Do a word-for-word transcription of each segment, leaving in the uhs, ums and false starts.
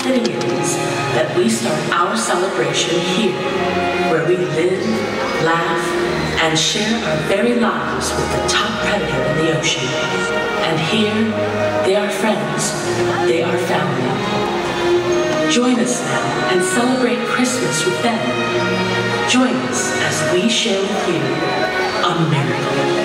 fitting it is that we start our celebration here, where we live, laugh, and share our very lives with the top predator in the ocean. And here, they are friends, they are family. Join us now and celebrate Christmas with them. Join us as we share with you a miracle.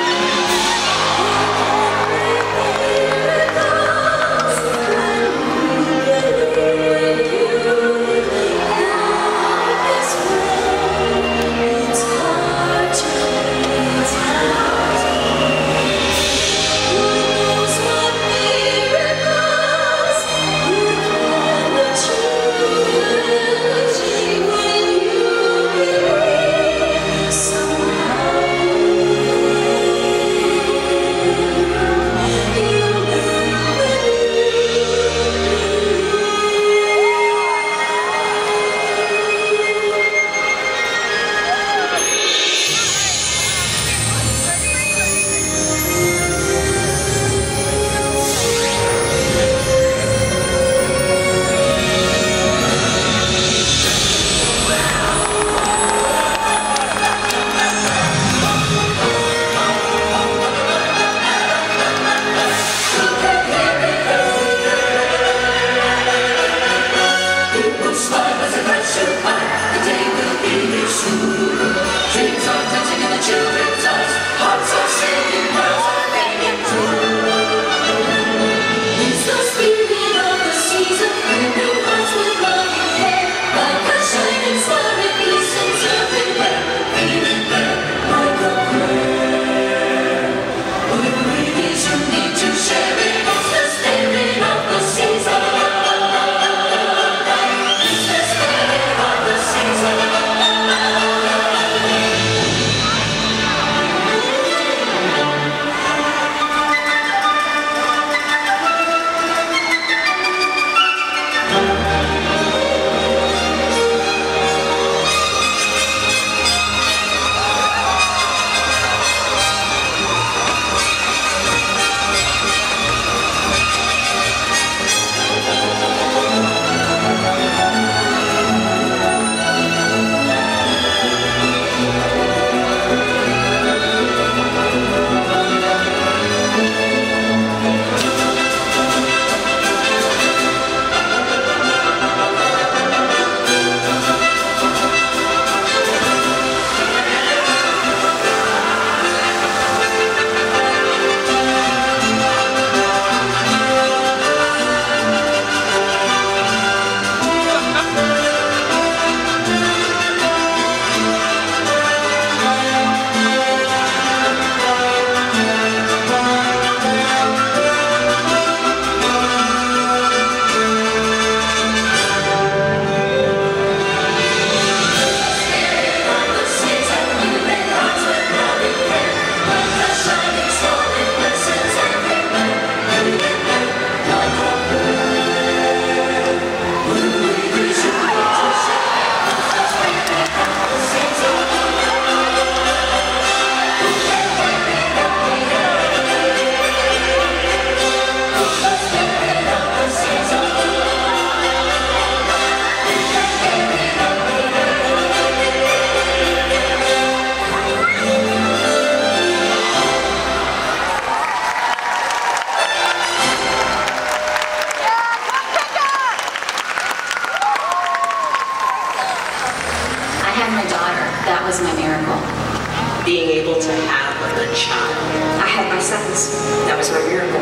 being able to have a child. I had my sons. That was my miracle.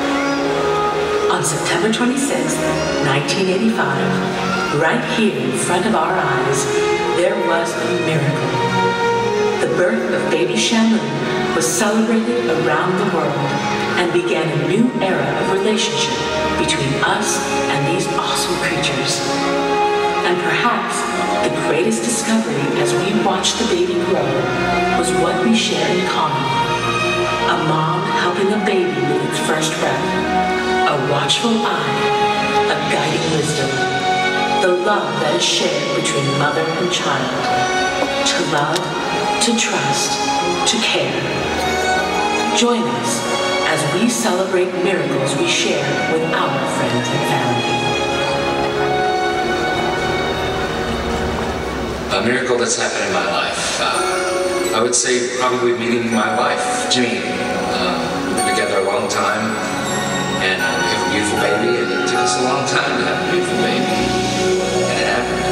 On September twenty-sixth, nineteen eighty-five, right here in front of our eyes, there was a miracle. The birth of baby Shamu was celebrated around the world and began a new era of relationship between us and these awesome creatures. And perhaps the greatest discovery as we watched the baby grow was what we share in common. A mom helping a baby with its first breath, a watchful eye, a guiding wisdom, the love that is shared between mother and child, to love, to trust, to care. Join us as we celebrate miracles we share with our friends and family. A miracle that's happened in my life. Uh, I would say probably meeting my wife, Jimmy. Uh, we've been together a long time, and uh, we have a beautiful baby, and it took us a long time to have a beautiful baby, and it happened.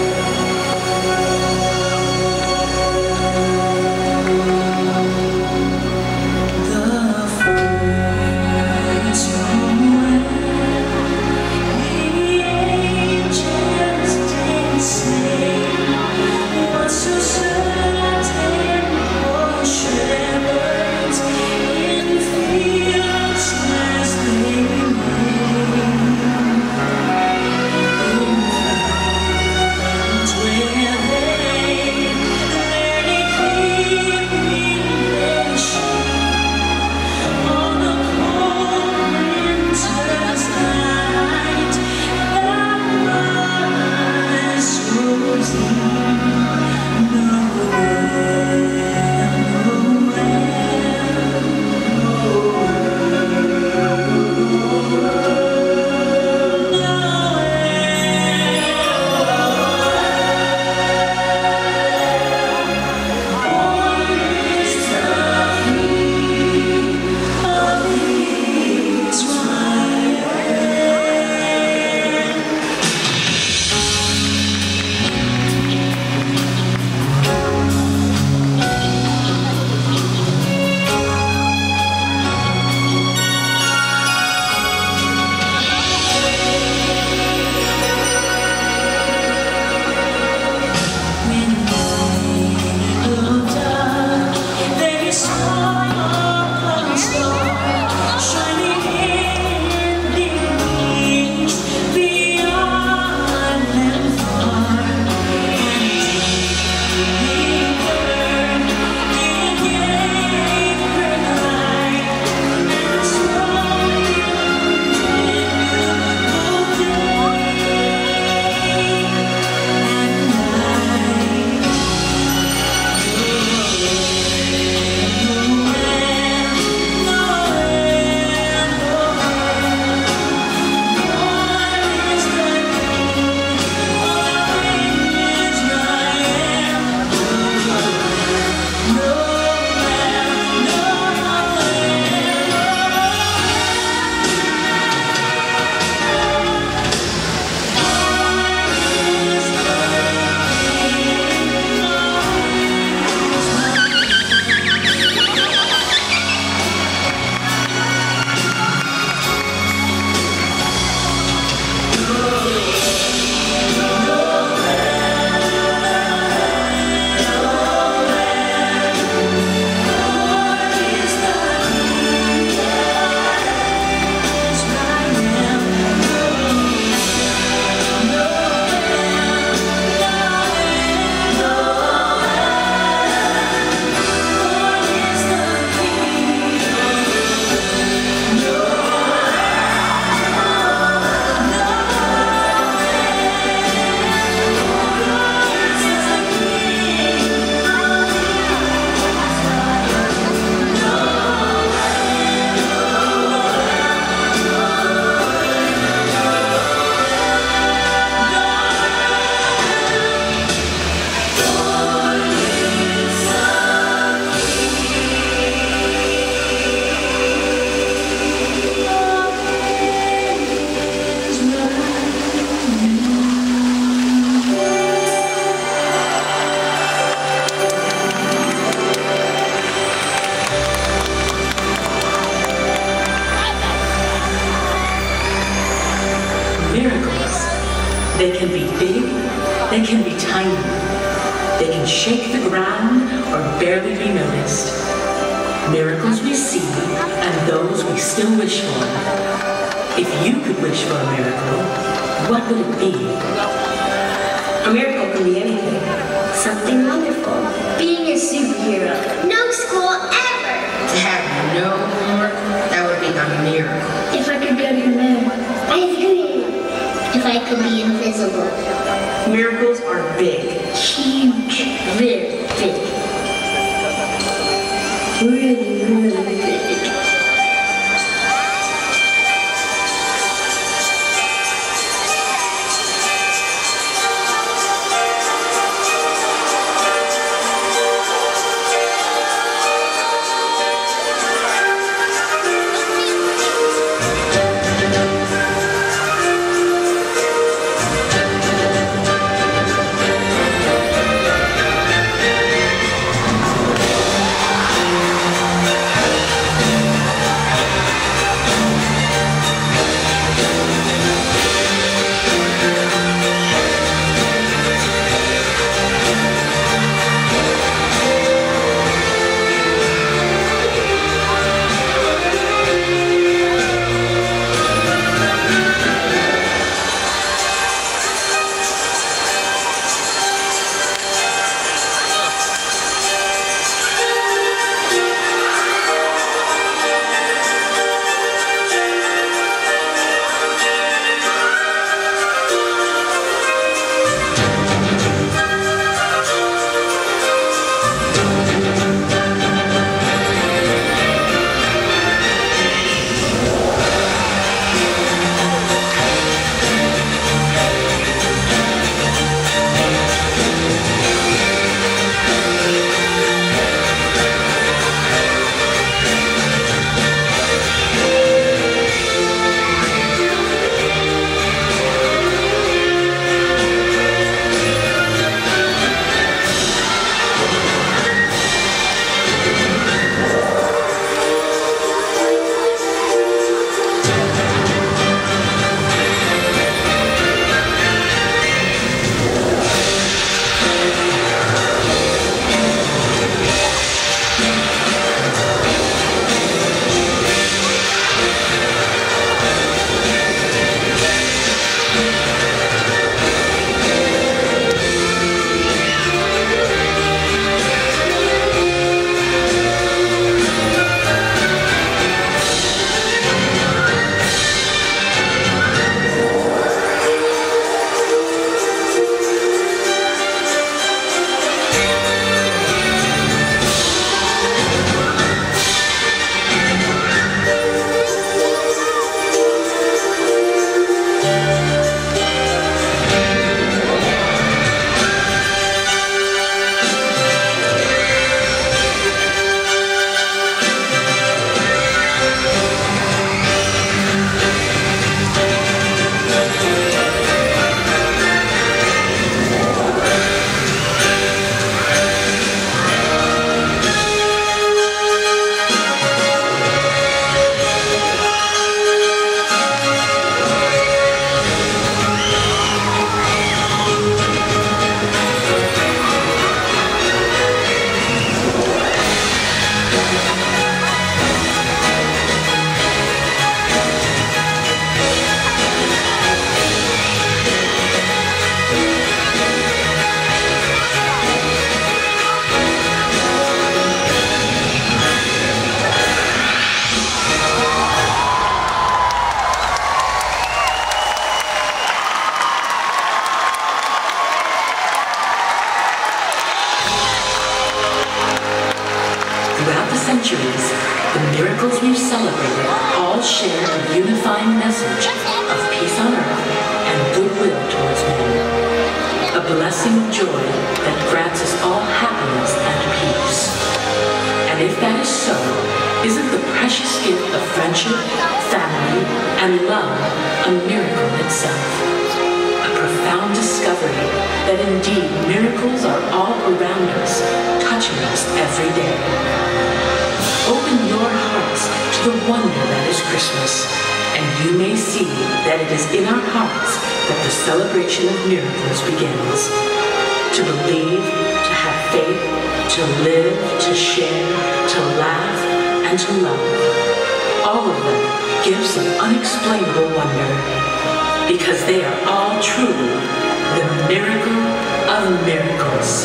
They can be big, they can be tiny. They can shake the ground or barely be noticed. Miracles we see and those we still wish for. If you could wish for a miracle, what would it be? A miracle can be anything. Something wonderful. Being a superhero. No school ever. To have no homework, that would be a miracle. If I could go to the moon. I agree. If I could be invisible. Miracles are big. Huge. Very big. Really, really big. centuries, the miracles we've celebrated all share a unifying message of peace on earth and goodwill towards men. A blessing of joy that grants us all happiness and peace. And if that is so, isn't the precious gift of friendship, family, and love a miracle itself? A profound discovery that indeed miracles are all around us, touching us every day. Open your hearts to the wonder that is Christmas, and you may see that it is in our hearts that the celebration of miracles begins. To believe, to have faith, to live, to share, to laugh, and to love. All of them give some unexplainable wonder, because they are all truly the miracle of miracles.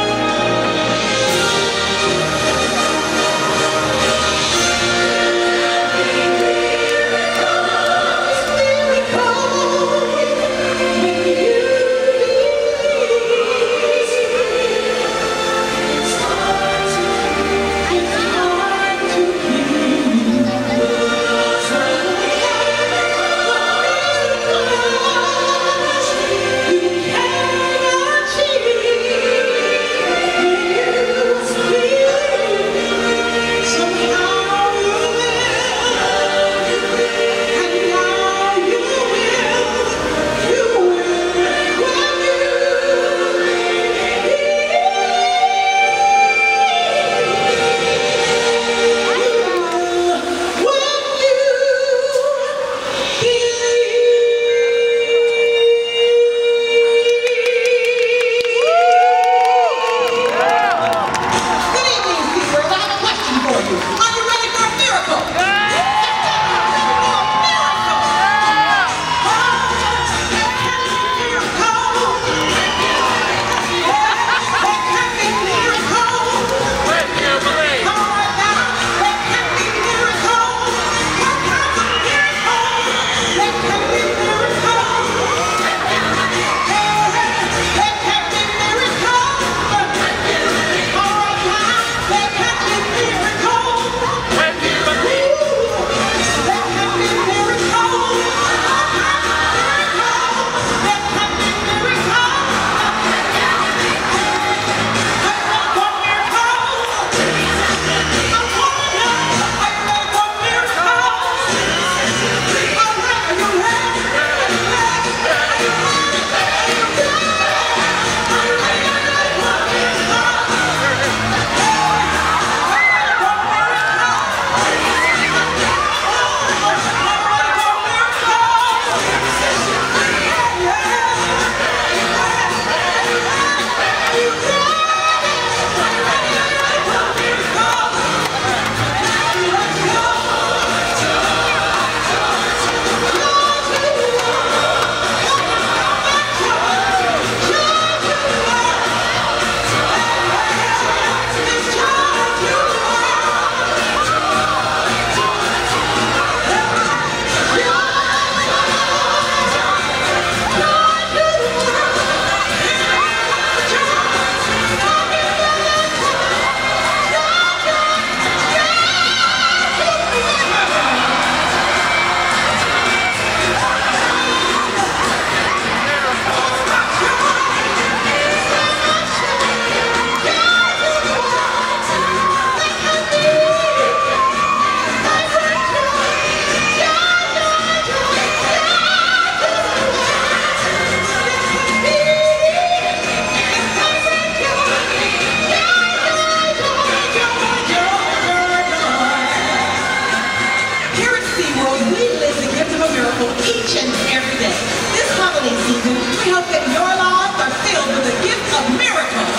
Each and every day. This holiday season, we hope that your lives are filled with the gift of miracles.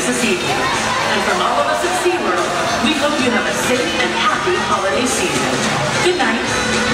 this evening. And from all of us at SeaWorld, we hope you have a safe and happy holiday season. Good night.